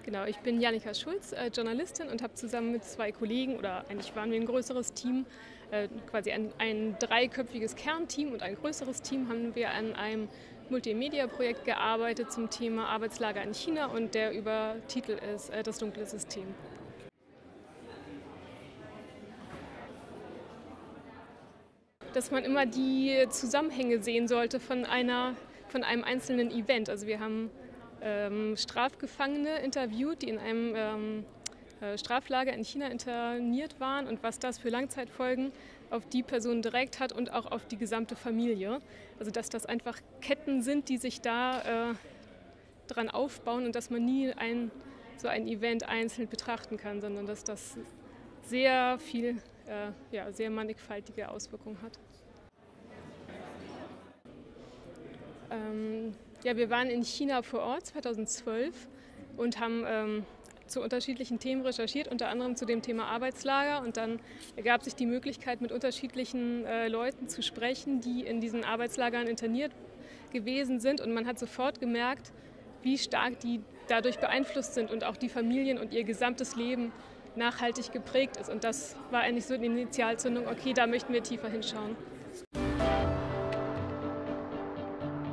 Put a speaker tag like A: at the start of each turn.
A: Genau, ich bin Jannika Schulz, Journalistin und habe zusammen mit zwei Kollegen, oder eigentlich waren wir ein größeres Team, quasi ein dreiköpfiges Kernteam und ein größeres Team, haben wir an einem Multimedia-Projekt gearbeitet zum Thema Arbeitslager in China, und der Übertitel ist Das dunkle System. Dass man immer die Zusammenhänge sehen sollte von einem einzelnen Event. Also wir haben Strafgefangene interviewt, die in einem Straflager in China interniert waren, und was das für Langzeitfolgen auf die Person direkt hat und auch auf die gesamte Familie. Also dass das einfach Ketten sind, die sich da dran aufbauen, und dass man nie so ein Event einzeln betrachten kann, sondern dass das sehr viel, sehr mannigfaltige Auswirkungen hat. Wir waren in China vor Ort 2012 und haben zu unterschiedlichen Themen recherchiert, unter anderem zu dem Thema Arbeitslager. Und dann ergab sich die Möglichkeit, mit unterschiedlichen Leuten zu sprechen, die in diesen Arbeitslagern interniert gewesen sind. Und man hat sofort gemerkt, wie stark die dadurch beeinflusst sind und auch die Familien und ihr gesamtes Leben nachhaltig geprägt ist. Und das war eigentlich so die Initialzündung: okay, da möchten wir tiefer hinschauen.